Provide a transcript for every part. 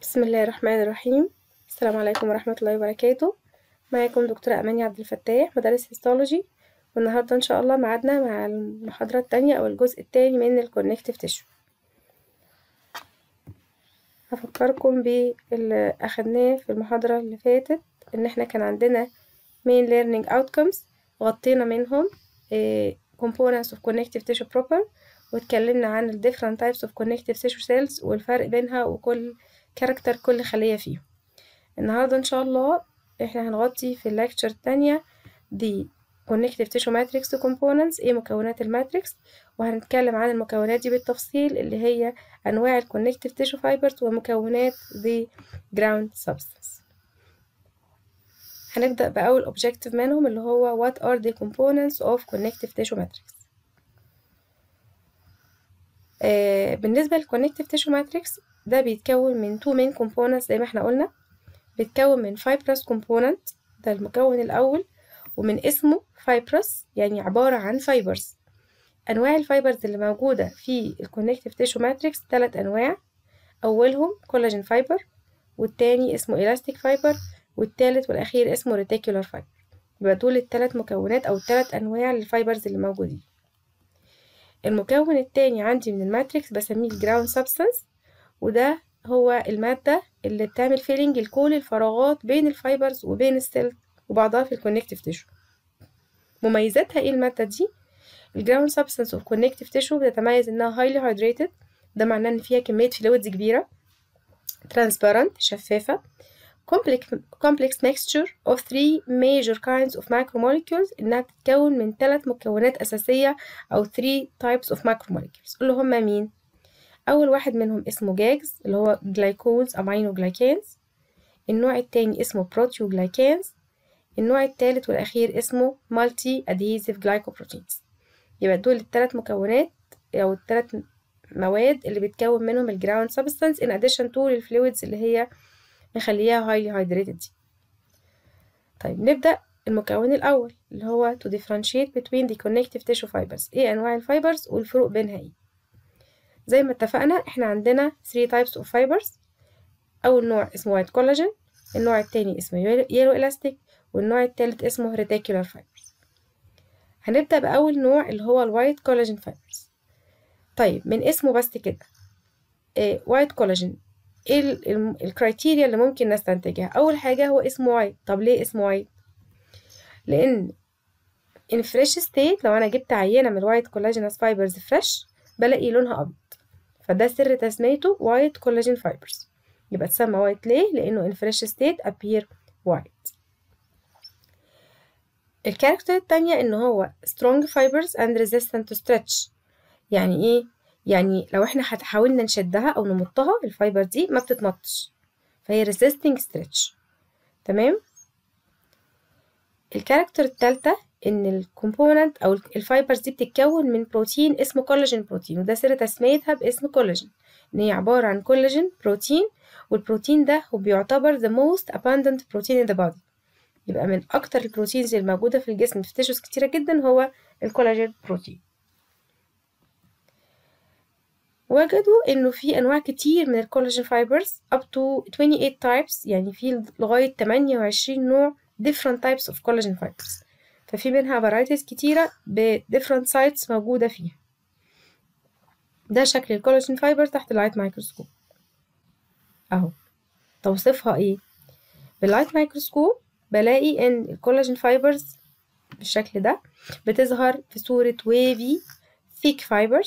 بسم الله الرحمن الرحيم. السلام عليكم ورحمة الله وبركاته. معاكم دكتورة أماني عبد الفتاح، مدرس هيستولوجي، والنهاردة إن شاء الله معادنا مع المحاضرة التانية أو الجزء التاني من الكونكتيف تيشو. هفكركم باللي أخدناه في المحاضرة اللي فاتت، إن احنا كان عندنا main learning outcomes غطينا منهم components of connective tissue proper، واتكلمنا عن ال different types of connective tissue cells والفرق بينها وكل كاركتر كل خلية فيهم. النهاردة إن شاء الله احنا هنغطي في الليكتشر التانية دي connective tissue matrix components، ايه مكونات الماتريكس، وهنتكلم عن المكونات دي بالتفصيل اللي هي أنواع ال connective tissue fibers ومكونات the ground substance. هنبدأ بأول objective منهم اللي هو what are the components of connective tissue matrix. بالنسبة للconnective tissue matrix ده بيتكون من two main components زي ما احنا قلنا. بيتكون من fibrous component، ده المكون الأول، ومن اسمه fibrous يعني عبارة عن fibers. أنواع الفايبرز اللي موجودة في الconnective tissue matrix 3 أنواع، أولهم collagen fiber، والتاني اسمه elastic fiber، والتالت والأخير اسمه reticular fiber. يبقى دول ال3 مكونات أو ال3 أنواع للفايبرز اللي موجودين. المكون التاني عندي من الماتريكس بسميه ground substance، وده هو المادة اللي بتعمل فيلينج لكل الفراغات بين الفايبرز وبين السيل وبعضها في الكونكتيف تيشو. مميزاتها ايه المادة دي؟ الجراوند سبستانس اوف كونكتيف تيشو بتتميز انها highly hydrated، ده معناه ان فيها كمية فلويدز كبيرة، transparent شفافة، complex mixture of 3 major kinds of macromolecules، انها بتتكون من 3 مكونات اساسية او 3 types of macromolecules اللي هما مين؟ أول واحد منهم اسمه جاجز اللي هو جلايكوز أمينوجلايكانز، النوع التاني اسمه بروتيوجلايكانز، النوع التالت والأخير اسمه مالتي أدهيزيف جلايكوبروتينز. يبقى دول ال3 مكونات أو ال3 مواد اللي بتكون منهم الجراوند سبستانس in addition to الفلويدز اللي هي مخليها highly hydrated دي. طيب نبدأ المكون الأول اللي هو to differentiate between the connective tissue fibers، ايه أنواع الفايبرز والفروق بينها ايه. زي ما اتفقنا احنا عندنا 3 types of fibers. أول نوع اسمه white collagen، النوع التاني اسمه yellow elastic، والنوع التالت اسمه reticular fibers. هنبدأ بأول نوع اللي هو الوايت collagen fibers. طيب من اسمه بس كده white collagen، ايه الكرايتيريا اللي ممكن نستنتجها؟ أول حاجة هو اسمه white. طب ليه اسمه white؟ لأن in fresh state لو أنا جبت عينة من الوايت collagenous fibers fresh بلاقي لونها أبيض، فده سر تسميته white collagen fibers. يبقى تسمى white ليه؟ لأنه in fresh state appear white. الكاركتر التانية إن هو strong fibers and resistant to stretch. يعني إيه؟ يعني لو إحنا حاولنا نشدها أو نمطها الفايبر دي ما بتتمطش، فهي resisting stretch. تمام؟ الكاركتر التالتة إن الكومبوننت أو الفايبرز دي بتتكون من بروتين اسمه كولاجين بروتين، وده سر تسميتها باسم كولاجين، إن هي عبارة عن كولاجين بروتين، والبروتين ده هو بيعتبر the most abundant protein in the body. يبقى من أكتر البروتينز الموجودة في الجسم في تيشوز كتيرة جدا هو الكولاجين بروتين. وجدوا إنه في أنواع كتير من الكولاجين فايبرز up to 28 types، يعني في لغاية 28 نوع different types of collagen fibers، ففي منها varieties كتيرة ب different sites موجودة فيها. ده شكل الكولاجين فايبر تحت اللايت مايكروسكوب أهو. توصيفها إيه؟ باللايت مايكروسكوب بلاقي إن الكولاجين فايبرز بالشكل ده بتظهر في صورة wavy thick fibers،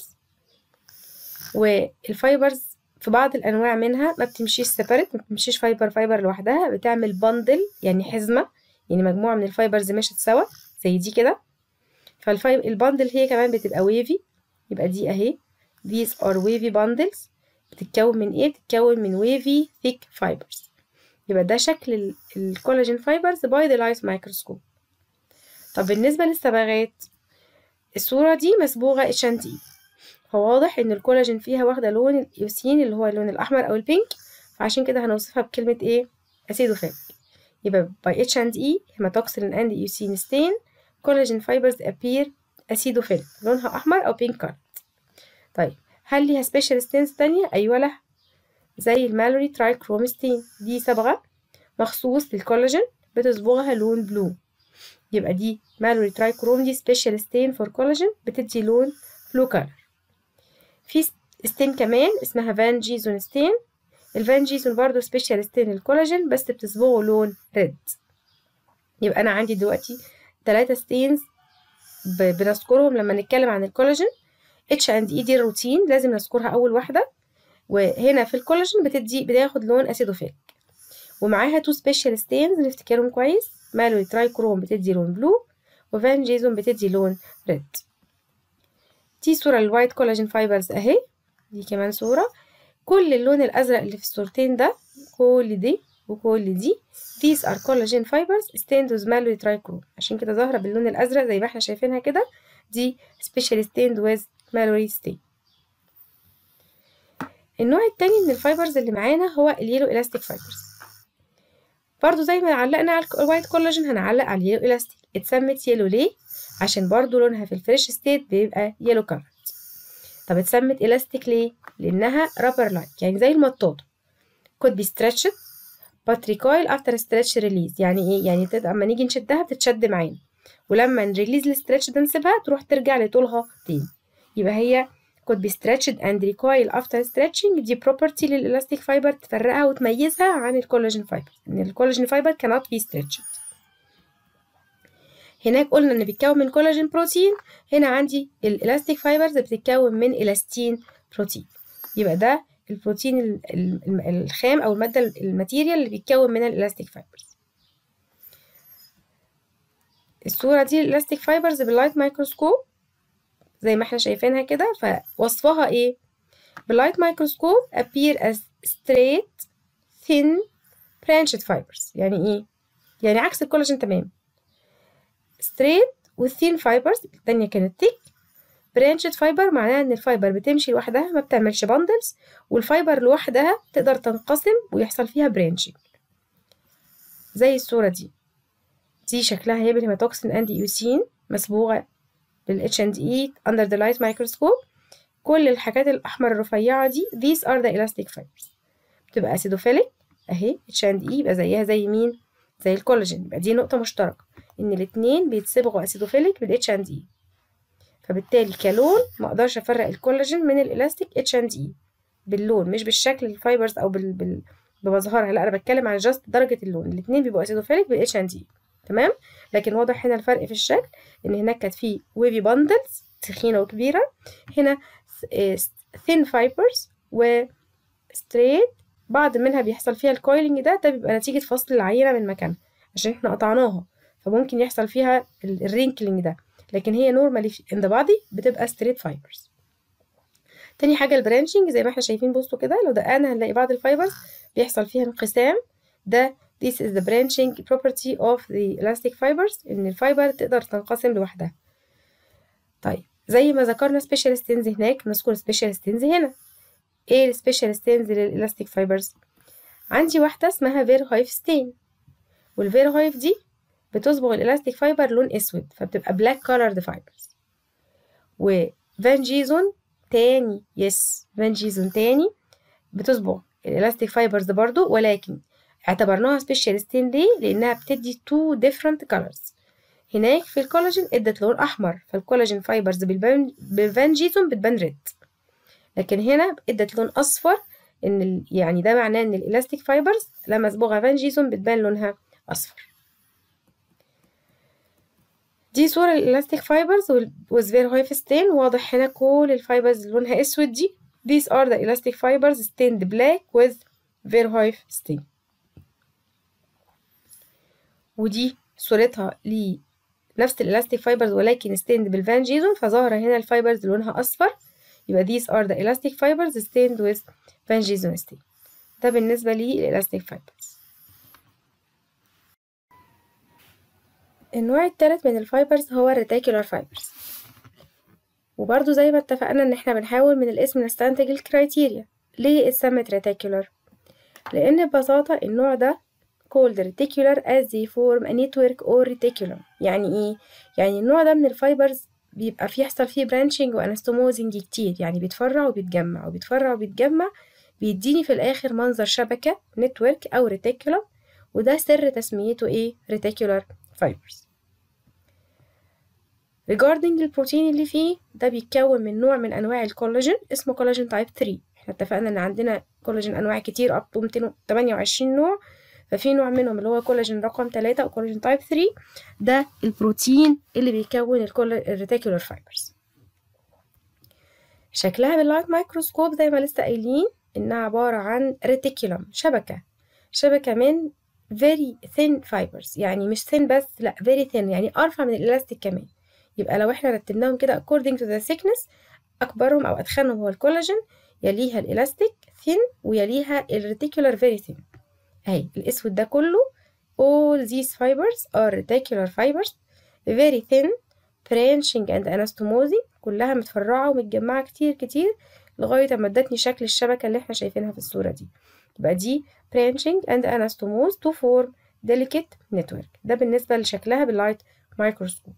والفايبرز في بعض الأنواع منها ما بتمشيش separate، ما بتمشيش فايبر لوحدها، بتعمل بندل يعني حزمة، يعني مجموعة من الفايبرز مشت سوا زي دي كده. فالبندل هي كمان بتبقى wavy، يبقى دي أهي these are wavy bundles. بتتكون من إيه؟ بتتكون من wavy thick fibers. يبقى ده شكل الكولاجين فايبرز by the light microscope. طب بالنسبة للصبغات، الصورة دي مصبوغة اتش&اي، فواضح ان الكولاجين فيها واخدة لون الإيوسين اللي هو اللون الأحمر أو البينك، فعشان كده هنوصفها بكلمة ايه؟ أسيدوفيليك. يبقى by H&E hematoxylin and eosine stain collagen fibers appear acidophilic، لونها أحمر أو pink color. طيب هل ليها special stains تانية؟ أيوة لها. زي المالوري ترايكرومستين، دي صبغة مخصوص للكولاجين بتصبغها لون بلو. يبقى دي مالوري ترايكروم، دي سبيشال ستين فور كولاجين بتدي لون بلو كلر. في ستين كمان اسمها فان جيزون ستين. الفان جيزون برضو سبيشال ستين للكولاجين بس بتصبغه لون ريد. يبقى انا عندي دلوقتي 3 ستينز بنذكرهم لما نتكلم عن الكولاجين. اتش اند اي دي الروتين لازم نذكرها اول واحده، وهنا في الكولاجين بتاخد لون اسيدوفيليك، ومعاها 2 سبيشال ستينز نفتكرهم كويس. مالوري ترايكروم بتدي لون بلو، وفان جيزون بتدي لون ريد. دي صوره للوايت كولاجين فايبرز اهي، دي كمان صوره. كل اللون الازرق اللي في الصورتين ده، كل دي وكل دي these are collagen fibers stained with mallory trichrome، عشان كده ظاهره باللون الازرق زي ما احنا شايفينها كده، دي specially stained with mallory stain. النوع التاني من الفايبرز اللي معانا هو اليلو الاستيك فايبرز. برضو زي ما علقنا على الوايت كولاجين هنعلق على اليلو الاستيك. اتسمت يلو ليه؟ عشان برضو لونها في الفريش ستيت بيبقى يلو كلر. طب اتسمت الاستيك ليه؟ لانها رابر لايك، يعني زي المطاطه. could be stretched but recoil after stretch release. يعني ايه؟ يعني اما نيجي نشدها بتتشد معانا، ولما نريليز الستريتش ده نسيبها تروح ترجع لطولها تاني. يبقى هي could be stretched and recoil after stretching. دي property للإلاستيك فايبر تفرقها وتميزها عن الكولاجين فايبر، ان الكولاجين فايبر cannot be stretched. هناك قلنا ان بيتكون من كولاجين بروتين، هنا عندي الإلاستيك فايبرز بتتكون من إلاستين بروتين. يبقى ده البروتين الخام او الماده الماتيريال اللي بيتكون منها الالاستيك فايبرز. الصوره دي الالاستيك فايبرز باللايت مايكروسكوب زي ما احنا شايفينها كده. فوصفها ايه؟ باللايت مايكروسكوب appear as straight thin branched fibers. يعني ايه؟ يعني عكس الكولاجين تمام. straight والthin fibers، التانية كانت thick. برانشد فايبر معناها ان الفايبر بتمشي لوحدها ما بتعملش باندلز، والفايبر لوحدها تقدر تنقسم ويحصل فيها برانشنج زي الصورة دي شكلها هي بالهيماتوكسين اند ايوسين مصبوغة بالاتش اند اي اندر ذا لايت مايكروسكوب. كل الحاجات الاحمر الرفيعة دي these are the elastic fibers. بتبقى اسيدوفيليك اهي اتش اند اي، يبقى زيها زي مين؟ زي الكولاجين. يبقى دي نقطة مشتركة ان الاتنين بيتصبغوا اسيدوفيليك بالاتش اند اي. فبالتالي كلون ما اقدرش افرق الكولاجين من الالاستيك اتش اند اي باللون، مش بالشكل الفايبرز او بمظهرها، لا انا بتكلم عن جاست درجه اللون. الاثنين بيبقوا اسيدوفيليك بالاتش اند اي، تمام. لكن واضح هنا الفرق في الشكل، ان هناك كانت في ويفي باندلز تخينه وكبيره، هنا ثين فايبرز وستريت بعض منها بيحصل فيها الكويلنج ده بيبقى نتيجه فصل العينه من مكانها عشان احنا قطعناها، فممكن يحصل فيها الرينكلينج ده، لكن هي نورمالي in the body بتبقى straight fibers. تاني حاجة البرانشنج زي ما احنا شايفين، بصوا كده لو دققنا هنلاقي بعض الفايبرز بيحصل فيها انقسام. ده this is the branching property of the elastic fibers، ان الفايبر تقدر تنقسم لوحدها. طيب زي ما ذكرنا سبيشال ستينز هناك، نذكر سبيشال ستينز هنا. ايه السبيشال ستينز للالاستيك فايبرز؟ عندي واحدة اسمها فيرهايف ستين، والفيرهايف دي بتصبغ الالاستيك فايبر لون اسود فبتبقى بلاك كولرد فايبرز. وفان جيزون تاني، فان جيزون تاني بتصبغ الالاستيك فايبرز برضو، ولكن اعتبرناها سبيشال ستين ليه؟ لانها بتدي تو ديفرنت كولرز. هناك في الكولاجين ادت لون احمر، فالكولاجين فايبرز بالفان جيزون بتبان ريد، لكن هنا ادت لون اصفر، ان يعني ده معناه ان الالاستيك فايبرز لما اصبغها فان جيزون بتبان لونها اصفر. دي صورة الإلاستيك فايبرز with Verhoeven stain. واضح هنا كل الفايبرز لونها أسود دي. These are the elastic fibers stained black with Verhoeven stain. ودي صورتها لنفس الإلاستيك فايبرز ولكن stained بالفان جيزون، فظاهرة هنا الفايبرز لونها أصفر. يبقى these are the elastic fibers stained with Van Gieson stain. ده بالنسبة للإلاستيك فايبرز. النوع الثالث من الفايبرز هو الريتيكولار فايبرز، وبرضو زي ما اتفقنا ان احنا بنحاول من الاسم نستنتج الكرايتيريا. ليه اتسمت ريتيكولار؟ لان ببساطة النوع ده called reticular as they form a network or reticulum. يعني ايه؟ يعني النوع ده من الفايبرز بيبقى يحصل فيه برانشنج وانستوموزنج كتير، يعني بيتفرع وبيتجمع وبيتفرع وبيتجمع بيديني في الآخر منظر شبكة نتورك أو ريتيكولم، وده سر تسميته إيه؟ reticular fibers. regarding البروتين اللي فيه، ده بيتكون من نوع من أنواع الكولاجين اسمه كولاجين تايب 3. احنا اتفقنا إن عندنا كولاجين أنواع كتير up to 228 نوع، ففي نوع منهم اللي هو كولاجين رقم 3 أو كولاجين تايب 3، ده البروتين اللي بيكون الريتيكولار فايبرز. شكلها باللايت مايكروسكوب زي ما لسه قايلين إنها عبارة عن ريتيكولم، شبكة من very thin fibers، يعني مش thin بس، لا very thin، يعني أرفع من الإلاستيك كمان. يبقى لو احنا رتبناهم كده according to the thickness، أكبرهم أو أتخنهم هو الكولاجين، يليها الإلاستيك thin، ويليها الريتيكولار very thin. أهي الأسود ده كله all these fibers are reticular fibers very thin branching and anastomosing، كلها متفرعة ومتجمعة كتير لغاية ما ادتني شكل الشبكة اللي احنا شايفينها في الصورة دي. يبقى دي branching and anastomose to form delicate network. ده بالنسبة لشكلها باللايت مايكروسكوب.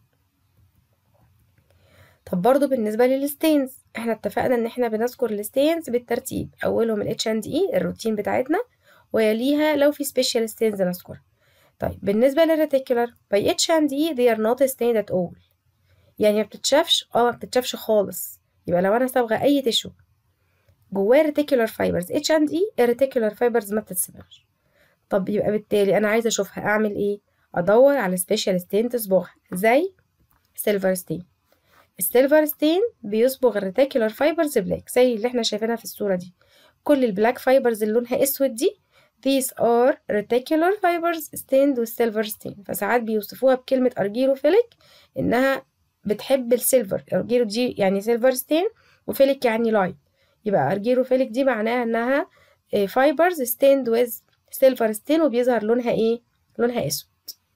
طب برضو بالنسبة للستينز، احنا اتفقنا ان احنا بنذكر الستينز بالترتيب، اولهم ال H&E الروتين بتاعتنا، ويليها لو في سبيشال ستينز نذكرها. طيب بالنسبة للريتيكولار by H&E they are not stained at all، يعني ما بتتشافش خالص. يبقى لو انا صبغة اي تشو جواه ريتيكولار فايبرز H&E، الريتيكولار فايبرز ما بتتصبغش. طب يبقى بالتالي انا عايزة اشوفها، اعمل ايه؟ ادور على سبيشال ستين تصبغها زي سيلفر ستين. السيلفر ستين بيصبغ الريتيكولار فايبرز بلاك زي اللي احنا شايفينها في الصورة دي. كل البلاك فايبرز اللي لونها اسود دي these are reticular fibers stained with silver stain. فساعات بيوصفوها بكلمة أرجيروفيليك، إنها بتحب السيلفر. أرجيرو دي يعني سيلفر ستين، وفيليك يعني لايت، يبقى أرجيروفيليك دي معناها إنها fibers stained with silver stain، وبيظهر لونها إيه؟ لونها أسود.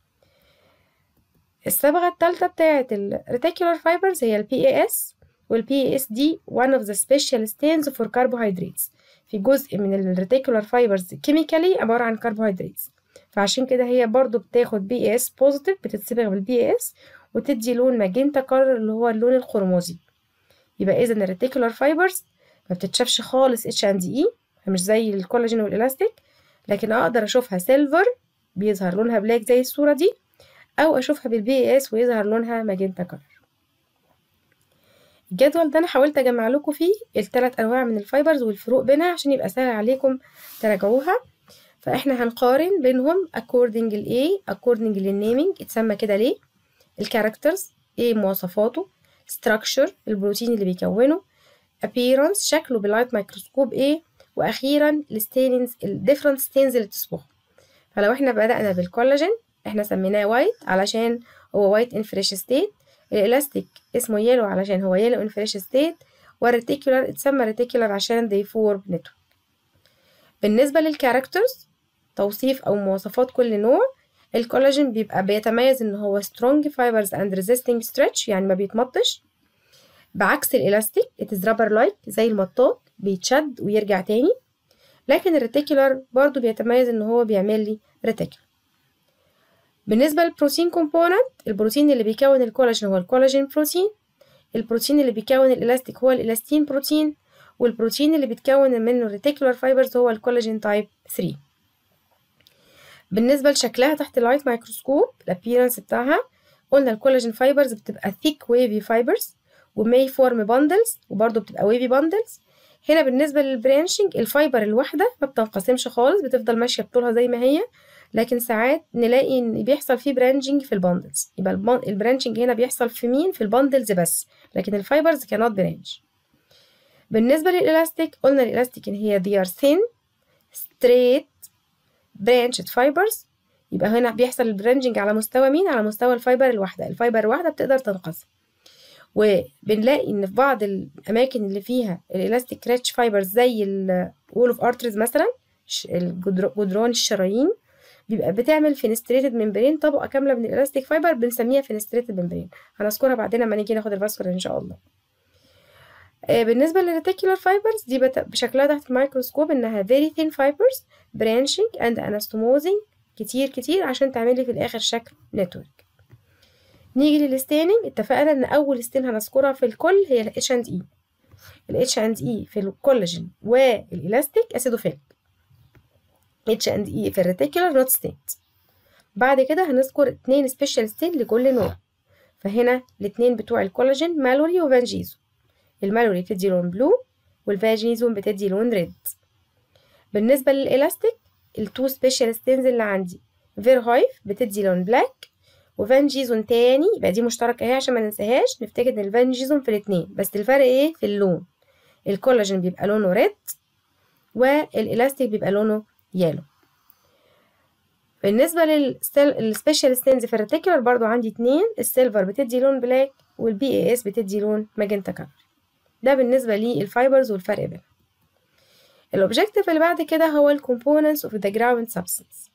الصبغة التالتة بتاعة ال reticular fibers هي ال PAS، وال PAS دي one of the special stains for carbohydrates. في جزء من ال reticular fibers chemically عبارة عن carbohydrates، فعشان كده هي برضو بتاخد PAS positive، بتتصبغ بال PAS وتدي لون ماجنتا كولر اللي هو اللون القرمزي. يبقى إذا ال reticular fibers ما بتتشافش خالص H&E، مش زي الكولاجين والإلاستيك، لكن أقدر أشوفها سيلفر بيظهر لونها بلاك زي الصورة دي، أو أشوفها بالبي اس ويظهر لونها ماجنتا كولر. الجدول ده أنا حاولت أجمع لكم فيه الثلاث أنواع من الفايبرز والفروق بينها عشان يبقى سهل عليكم تراجعوها. فإحنا هنقارن بينهم according according للنيمينج، اتسمى كده ليه، الكاركترز ايه مواصفاته، structure البروتين اللي بيكونه، appearance شكله باللايت مايكروسكوب ايه، وأخيرا الستينز الديفرنت ستينز اللي بتصبغه. فلو احنا بدأنا بالكولاجين احنا سميناه وايت علشان هو وايت ان فريش ستيت، الالاستيك اسمه يلو علشان هو يلو ان فريش ستيت، والريتيكولار اتسمى ريتيكولار عشان they form network. بالنسبة للكاركترز توصيف او مواصفات كل نوع، الكولاجين بيتميز ان هو strong fibers and resisting stretch، يعني ما بيتمطش، بعكس الالاستيك it is rubber like زي المطاط بيتشد ويرجع تاني. لكن الريتيكولار برضو بيتميز ان هو بيعمل لي ريتيكولار. بالنسبة للبروتين كومبوننت، البروتين اللي بيكون الكولاجين هو الكولاجين بروتين، البروتين اللي بيكون الإلاستيك هو الإلاستين بروتين، والبروتين اللي بيتكون منه الريتيكولار فايبرز هو الكولاجين تايب 3. بالنسبة لشكلها تحت اللايت مايكروسكوب الابيرنس بتاعها، قلنا الكولاجين فايبرز بتبقى thick wavy fibers وماي فورم باندلز، وبرضه بتبقى wavy باندلز. هنا بالنسبة للبرانشنج الفايبر الواحدة ما بتنقسمش خالص، بتفضل ماشية بطولها زي ما هي، لكن ساعات نلاقي ان بيحصل فيه برانشنج في الباندلز. يبقى البرانشنج هنا بيحصل في مين؟ في الباندلز بس، لكن الفايبرز cannot branch. بالنسبة للإلاستيك قلنا الإلاستيك ان هي they are thin straight branched fibers، يبقى هنا بيحصل البرانشنج على مستوى مين؟ على مستوى الفايبر الواحدة، الفايبر الواحدة بتقدر تنقسم. وبنلاقي ان في بعض الاماكن اللي فيها الإلاستيك ريتش فايبرز زي الوول اوف ارترز مثلا، جدران الشرايين، بيبقى بتعمل فينستريتد ممبرين، طبقة كاملة من الإلاستيك فايبر بنسميها فينستريتد ممبرين، هنذكرها بعدين لما نيجي ناخد الفاسكولار إن شاء الله. بالنسبة للريتيكولار فايبرز دي بشكلها تحت الميكروسكوب إنها very thin fibers branching and anastomosing كتير عشان تعملي في الآخر شكل نتورك. نيجي للستيننج، اتفقنا إن أول ستين هنذكرها في الكل هي ال H&E. ال H&E في الكولاجين والإلاستيك أسيدوفيليك، H&E في الريتيكولار نوت ستيت. بعد كده هنذكر 2 سبيشال ستيت لكل نوع. فهنا الاتنين بتوع الكولاجين مالوري وفانجيزو، المالوري بتدي لون بلو والفاجينيزون بتدي لون ريد. بالنسبة للإلاستيك التو سبيشال ستينز اللي عندي فيرهايف بتدي لون بلاك وفانجيزون تاني، يبقى دي مشتركة اهي عشان ما ننساهاش، نفتكر ان الفانجيزون في الاتنين بس الفرق ايه في اللون، الكولاجين بيبقى لونه ريد والإلاستيك بيبقى لونه يالو. بالنسبة للسبيشال ستينز في الريتيكولار برضو عندي 2، السيلفر بتدي لون بلاك والBAS بتدي لون ماجنتا كلر. ده بالنسبة للفايبرز والفرق بينهم. الأوبجيكتيف اللي بعد كده هو الكومبوننتس اوف ذا جراوند سبستانس.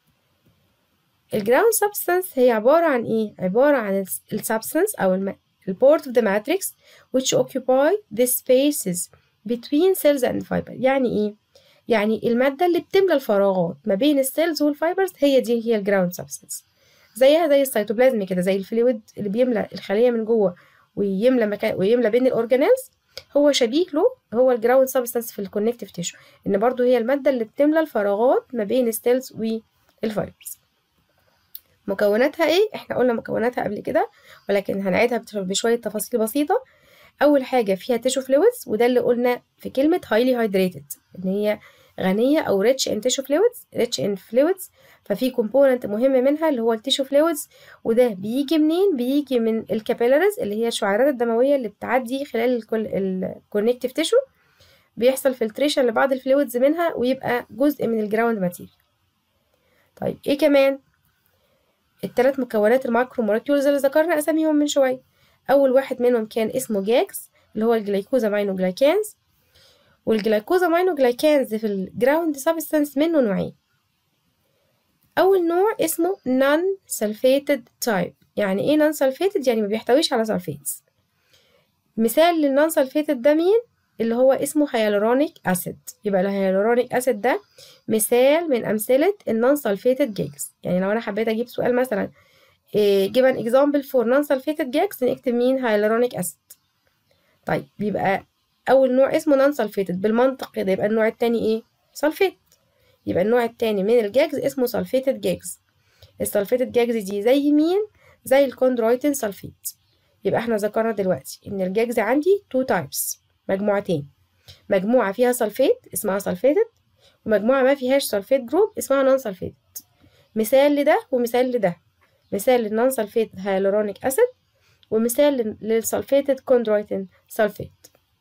الجراوند سبستانس هي عبارة عن ايه؟ عبارة عن السبستانس أو البورت of the matrix which occupy the spaces between cells and fiber. يعني ايه؟ يعني المادة اللي بتملى الفراغات ما بين السيلز والفايبرز، هي دي هي الجراوند سبستانس. زيها زي السيتوبلازم كده، زي الفلويد اللي بيملى الخلية من جوه ويملى مكان ويملى بين الأورجانيلز، هو شبيه له هو الجراوند سبستانس في الكونكتيف تيشو، ان برضو هي المادة اللي بتملى الفراغات ما بين السيلز والفايبرز. مكوناتها ايه؟ احنا قلنا مكوناتها قبل كده ولكن هنعيدها بشوية تفاصيل بسيطة. اول حاجة فيها تيشو فلويدز، وده اللي قلنا في كلمة highly hydrated ان هي غنية او rich in tissue fluids. ففي كومبوننت مهم منها اللي هو التيشو فلويدز، وده بيجي منين؟ بيجي من الكابيلاريز اللي هي الشعيرات الدموية اللي بتعدي خلال الكونكتيف تيشو، بيحصل فلتريشن لبعض الفلويدز منها ويبقى جزء من الجراوند ماتيريال. طيب ايه كمان؟ الثلاث مكونات الماكرو مولكيولز اللي ذكرنا اساميهم من شويه. اول واحد منهم كان اسمه جاكس اللي هو الجلايكوزامينوجلايكانز، والجلايكوزامينوجلايكانز في الجراوند سبستانس منه نوعين. اول نوع اسمه نون سلفيتد تايب. يعني ايه نون سلفيتد؟ يعني ما بيحتويش على سلفيتس. مثال للنون سلفيتد ده مين؟ اللي هو اسمه هيالورونيك اسيد. يبقى الهيالورونيك اسيد ده مثال من امثله النون سلفيتد جاكس. يعني لو انا حبيت اجيب سؤال مثلا give an example for non-sulfated gags نكتب مين؟ hyaluronic acid. طيب يبقى أول نوع اسمه non-sulfated، بالمنطق كده يبقى النوع التاني إيه؟ sulfate. يبقى النوع التاني من الجاجز اسمه sulfated gags. السلفيتد جاجز دي زي مين؟ زي الكوندرويتين سلفيت. يبقى احنا ذكرنا دلوقتي إن الجاجز عندي 2 types، مجموعتين، مجموعة فيها سلفيت اسمها sulfated، ومجموعة ما فيهاش سلفيت جروب اسمها non-sulfated. مثال لده ومثال لده، مثال للنون سلفيتد هيالورونيك اسيد ومثال للسلفيتد كوندرويتين سلفيت.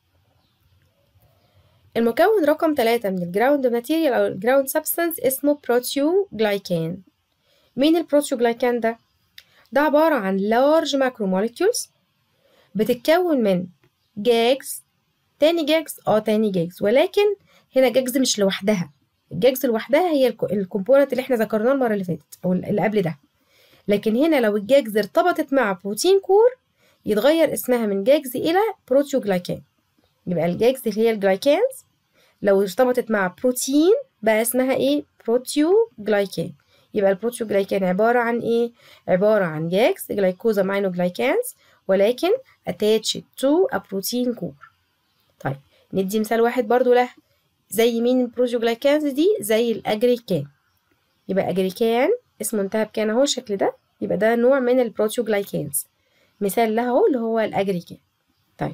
المكون رقم 3 من الجراوند ماتيريال او الجراوند سبستانس اسمه بروتيوجلايكان. مين البروتيوجلايكان ده؟ ده عبارة عن لارج ماكرو مولكيولز بتتكون من جاجز، تاني جاجز، ولكن هنا جاجز مش لوحدها، الجاجز لوحدها هي الكومبوننت اللي احنا ذكرناه المرة اللي فاتت او اللي قبل ده، لكن هنا لو الجاجز ارتبطت مع بروتين كور يتغير اسمها من جاجز إلى بروتيوجلايكان. يبقى الجاجز اللي هي الجلايكانز لو ارتبطت مع بروتين بقى اسمها ايه؟ بروتيوجلايكان. يبقى البروتيوجلايكان عبارة عن ايه؟ عبارة عن جاجز جلايكوزامينوجلايكانز ولكن attached to a protein core. طيب ندي مثال واحد برضو له، زي مين البروتيوجلايكانز دي؟ زي الأجريكان. يبقى أجريكان اسمه انتهى بكان اهو الشكل ده، يبقى ده نوع من البروتيوجلايكانز، مثال له اهو اللي هو الاجريكان. طيب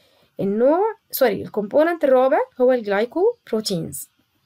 الكومبوننت الرابع هو الجلايكو بروتينز.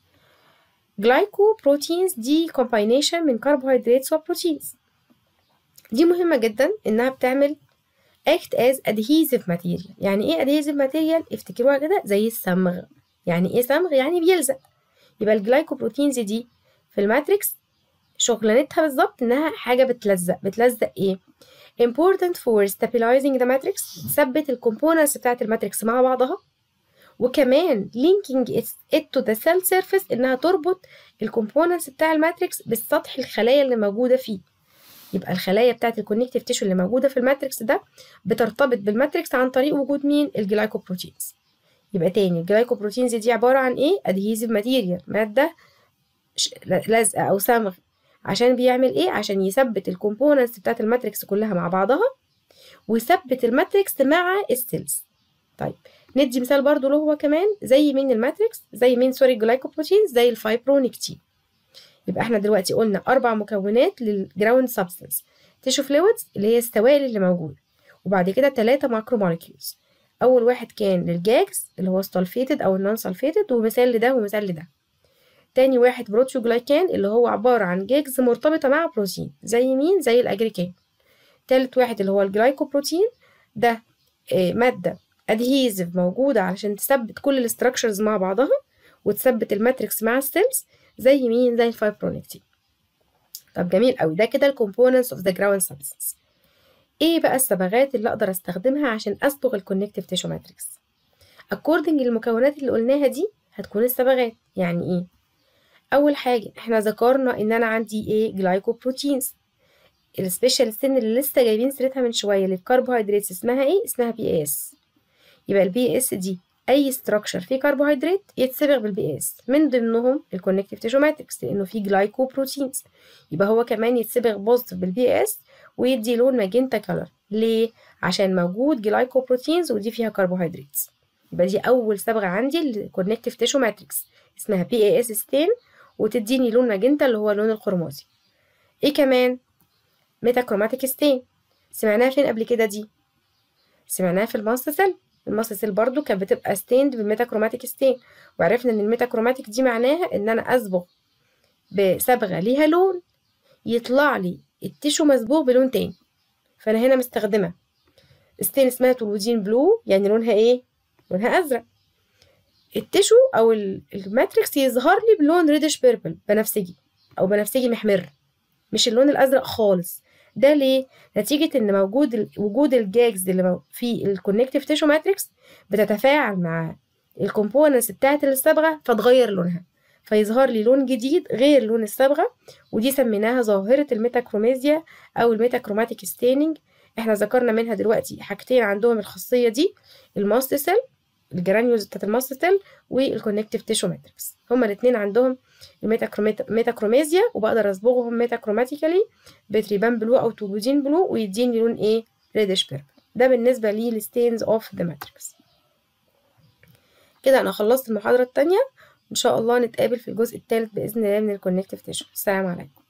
جلايكو بروتينز دي كومباينيشن من كربوهيدرات وبروتينز. دي مهمة جدا انها بتعمل act as adhesive material. يعني ايه adhesive material؟ افتكروها كده زي الصمغ. يعني ايه صمغ؟ يعني بيلزق. يبقى الجلايكو بروتينز دي في الماتريكس شغلانتها بالظبط انها حاجه بتلزق ايه؟ important for stabilizing the matrix، تثبت الكومبوننتس بتاعت الماتريكس مع بعضها، وكمان linking it to the cell surface انها تربط الكومبوننتس بتاع الماتريكس بالسطح الخلايا اللي موجوده فيه. يبقى الخلايا بتاعت الكونكتيف تيشو اللي موجوده في الماتريكس ده بترتبط بالماتريكس عن طريق وجود مين؟ الجلايكوبروتينز. يبقى تاني الجلايكوبروتينز دي عباره عن ايه؟ adhesive material، ماده لازقه او صمغ. عشان بيعمل ايه؟ عشان يثبت الكومبوننتس بتاعت الماتريكس كلها مع بعضها ويثبت الماتريكس مع السيلز. طيب ندي مثال برضو له هو كمان، زي مين الماتريكس، زي مين سوري الجلايكوبروتين، زي الفايبرونكتين. يبقى احنا دلوقتي قلنا 4 مكونات للجراوند سبستانس. تيشو فلويدز اللي هي السوائل اللي موجوده، وبعد كده 3 ماكرو مولكيولز. اول واحد كان للجاكس اللي هو السلفيتد او النون سلفيتد، ومثال لده ومثال لده. تاني واحد بروتيوجلايكان اللي هو عباره عن جاكس مرتبطه مع بروتين، زي مين، زي الاجريكان. تالت واحد اللي هو الجلايكوبروتين، ده ماده ادهيزيف موجوده علشان تثبت كل الاستراكشرز مع بعضها وتثبت الماتريكس مع السيلز، زي مين، زي الفايبرونكتين. طب جميل قوي، ده كده الكومبوننتس اوف ذا جراوند سبستانس. ايه بقى الصبغات اللي اقدر استخدمها عشان اصبغ الكونكتيف تيشو ماتريكس؟ اكوردنج للمكونات اللي قلناها دي هتكون الصبغات. يعني ايه؟ اول حاجه احنا ذكرنا ان انا عندي ايه، جلايكوبروتينز. السبيشال ستين اللي لسه جايبين سيرتها من شويه للكربوهيدرات اسمها ايه، اسمها بي اس. يبقى البي اس دي اي ستراكشر فيه كربوهيدرات يتصبغ بالبي اس، من ضمنهم الكونكتيف تيشو ماتريكس لانه فيه جلايكوبروتينز. يبقى هو كمان يتصبغ بوزيتيف بالبي اس ويدي لون ماجنتا كلر. ليه؟ عشان موجود جلايكوبروتينز ودي فيها كربوهيدرات. يبقى دي اول صبغه عندي للكونكتيف تيشو ماتريكس، اسمها بي اس ستين، وتديني لون ماجنتا اللي هو اللون القرمزي. ايه كمان؟ ميتاكروماتيك ستين. سمعناها فين قبل كده دي؟ سمعناها في الماست سيل. الماست سيل برضو كانت بتبقى ستيند بالميتاكروماتيك ستين، وعرفنا ان الميتاكروماتيك دي معناها ان انا اصبغ بصبغه ليها لون يطلع لي التيشو مصبوغ بلون تاني. فانا هنا مستخدمه ستين اسمها تولوجين بلو، يعني لونها ايه، لونها ازرق. التيشو او الماتريكس يظهر لي بلون ريدش بيربل، بنفسجي او بنفسجي محمر، مش اللون الازرق خالص. ده ليه؟ نتيجه ان وجود الجاجز اللي في الكونكتيف تيشو ماتريكس بتتفاعل مع الكومبوننتس بتاعه الصبغه فتغير لونها، فيظهر لي لون جديد غير لون الصبغه، ودي سميناها ظاهره الميتاكروميزيا او الميتاكروماتيك ستيننج. احنا ذكرنا منها دلوقتي حاجتين عندهم الخاصيه دي، الماست سيل، الجرانيولز بتاعت الماست سيل، والكونكتيف تيشو ماتريكس. هما الاثنين عندهم الميتاكروميزيا، وبقدر اصبغهم ميتاكروماتيكالي بتريبان بلو او تولوجين بلو ويديني لون ايه، ريدش بيربل. ده بالنسبه لي الستينز اوف ذا ماتريكس. كده انا خلصت المحاضره الثانيه، ان شاء الله نتقابل في الجزء الثالث باذن الله من الكونكتيف تيشو. السلام عليكم.